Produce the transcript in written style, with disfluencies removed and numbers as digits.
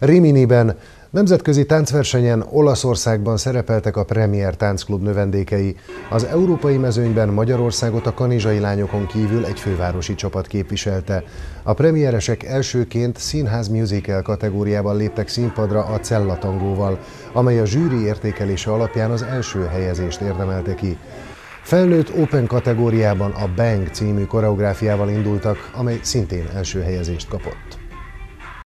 Riminiben nemzetközi táncversenyen Olaszországban szerepeltek a Premier Táncklub növendékei. Az európai mezőnyben Magyarországot a kanizsai lányokon kívül egy fővárosi csapat képviselte. A premieresek elsőként színház musical kategóriában léptek színpadra a Cella tangóval, amely a zsűri értékelése alapján az első helyezést érdemelte ki. Felnőtt Open kategóriában a Bang című koreográfiával indultak, amely szintén első helyezést kapott.